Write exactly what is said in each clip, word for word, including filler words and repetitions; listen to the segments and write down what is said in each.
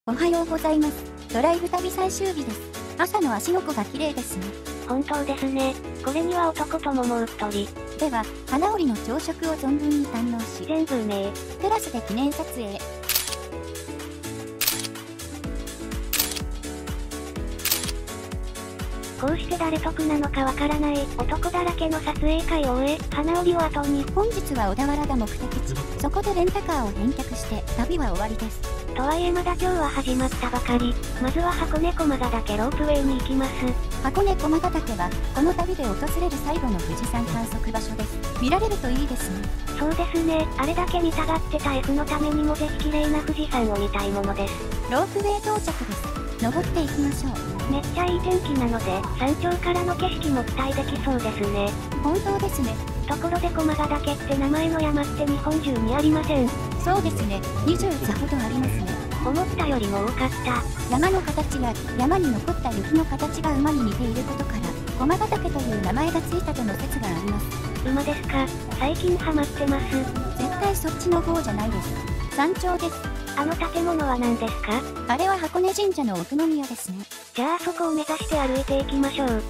おはようございます。ドライブ旅最終日です。朝の芦ノ湖が綺麗ですね。 本当ですね。これには男とももうっとり。 では、花織の朝食を存分に堪能し、 全部うめえ。 テラスで記念撮影。 こうして誰得なのかわからない男だらけの撮影会を終え、花織を後に。 本日は小田原が目的地。そこでレンタカーを返却して旅は終わりです。 とはいえまだ今日は始まったばかり。まずは箱根駒ヶ岳ロープウェイに行きます。 箱根駒ヶ岳はこの旅で訪れる最後の富士山観測場所です。見られるといいですね。 そうですね。あれだけ見たがってた F のためにもぜひ綺麗な富士山を見たいものです。 ロープウェイ到着です。登っていきましょう。 めっちゃいい天気なので山頂からの景色も期待できそうですね。 本当ですね。 ところで駒ヶ岳って名前の山って日本中にありません。 そうですね。にじゅうざほどありますね。 思ったよりも多かった。 山の形や山に残った雪の形が馬に似ていることから駒ヶ岳という名前がついたとの説があります。 馬ですか。最近ハマってます。 絶対そっちの方じゃないです。山頂です。 あの建物は何ですか？ あれは箱根神社の奥宮ですね。 じゃあそこを目指して歩いていきましょう。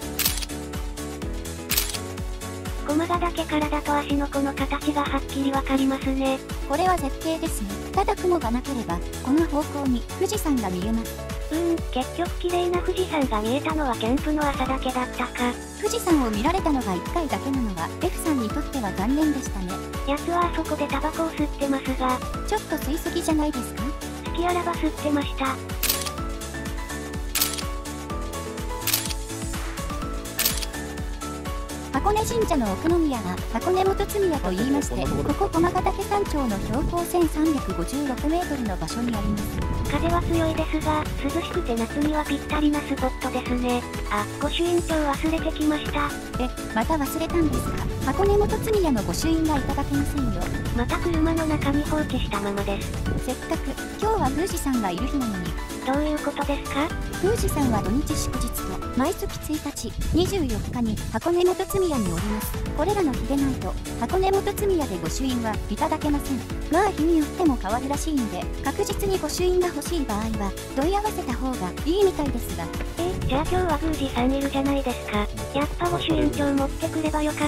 駒ヶ岳からだと芦ノ湖の形がはっきりわかりますね。 これは絶景ですね。ただ雲がなければこの方向に富士山が見えます。 うーん、結局綺麗な富士山が見えたのはキャンプの朝だけだったか。 富士山を見られたのがいっかいだけなのは F さんにとっては残念でしたね。 奴はあそこでタバコを吸ってますが、 ちょっと吸いすぎじゃないですか？ 好きあらば吸ってました。 箱根神社の奥宮は箱根元宮と言いまして、ここ駒ヶ岳山頂の標高せんさんびゃくごじゅうろくメートルの場所にあります。 風は強いですが、涼しくて夏にはぴったりなスポットですね。あ、御朱印帳忘れてきました。 え、また忘れたんですか？箱根元宮の御朱印がいただけませんよ。 また車の中に放置したままです。 せっかく今日は富士山がいる日なのに。 どういうことですか？ 富士山は土日祝日と毎月ついたち、にじゅうよっかに箱根元宮におります。これらの日でないと箱根元宮で御朱印はいただけません。まあ日によっても変わるらしいんで、確実に御朱印が欲しい場合は問い合わせた方がいいみたいですが。 え、じゃあ今日は宮司さんいるじゃないですか。やっぱ御朱印帳持ってくればよかった。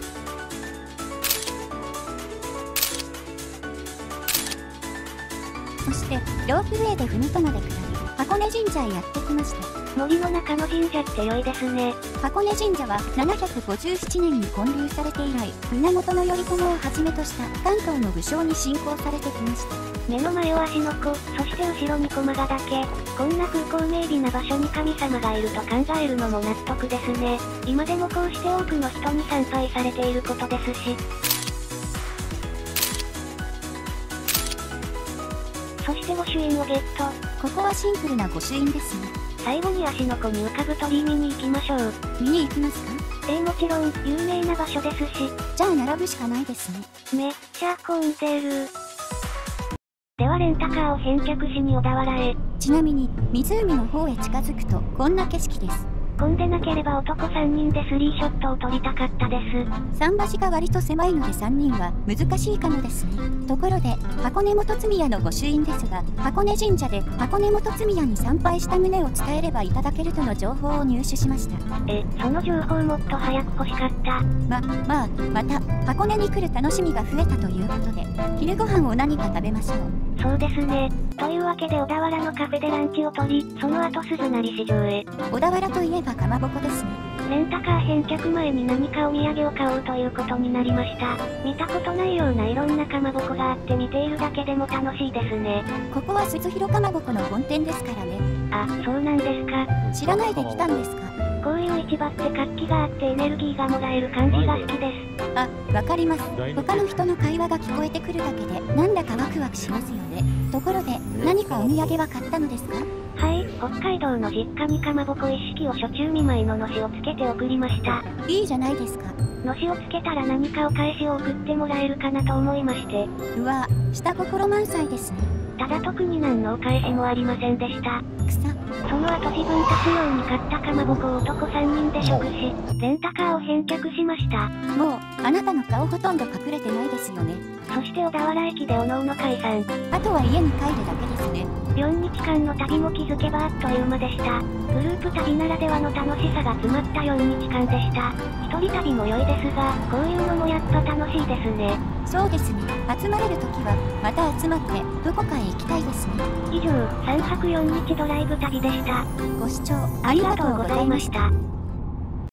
そしてロープウェイで麓まで下り箱根神社へやってきました。 森の中の神社って良いですね。 箱根神社はななひゃくごじゅうななねんに建立されて以来、源頼朝をはじめとした関東の武将に信仰されてきました。 目の前を芦ノ湖、そして後ろに駒ヶ岳。こんな風光明媚な場所に神様がいると考えるのも納得ですね。今でもこうして多くの人に参拝されていることですし。そして御朱印をゲット。 ここはシンプルな御朱印ですね。 最後に芦ノ湖に浮かぶ鳥居見に行きましょう。 見に行きますか？ ええ、もちろん有名な場所ですし。 じゃあ並ぶしかないですね。 めっちゃ混んでる。ではレンタカーを返却しに小田原へ。 ちなみに湖の方へ近づくとこんな景色です。 混んでなければ男さんにんでスリーショットを撮りたかったです。 桟橋が割と狭いのでさんにんは難しいかもですね。ところで箱根元宮の御朱印ですが、箱根神社で箱根元宮に参拝した旨を伝えればいただけるとの情報を入手しました。 え、その情報もっと早く欲しかった。 ま、まあ、また箱根に来る楽しみが増えたということで、昼ご飯を何か食べましょう。 そうですね。というわけで小田原のカフェでランチを取り、その後鈴なり市場へ。 小田原といえばかまぼこですね。 レンタカー返却前に何かお土産を買おうということになりました。見たことないようないろんなかまぼこがあって見ているだけでも楽しいですね。 ここは鈴廣かまぼこの本店ですからね。 あ、そうなんですか。 知らないで来たんですか？ こういう市場って活気があってエネルギーがもらえる感じが好きです。 あ、わかります。他の人の会話が聞こえてくるだけでなんだかワクワクしますよね。ところで何かお土産は買ったのですか？ はい、北海道の実家にかまぼこ一式を暑中見舞いののしをつけて送りました。 いいじゃないですか。 のしをつけたら何かお返しを送ってもらえるかなと思いまして。 うわ、下心満載ですね。 ただ特に何のお返しもありませんでした。 くさ。 その後自分たち用に買ったかまぼこを男さんにんで食し、レンタカーを返却しました。 もう、あなたの顔ほとんど隠れてないですよね。 そして小田原駅でおのおの解散。 あとは家に帰るだけですね。 よっかかんの旅も気づけばあっという間でした。グループ旅ならではの楽しさが詰まったよっかかんでした。一人旅も良いですが、こういうのもやっぱ楽しいですね。 そうですね。集まれるときは、また集まって、どこかへ行きたいですね。 以上、さんぱくよっかドライブ旅でした。 ご視聴ありがとうございました。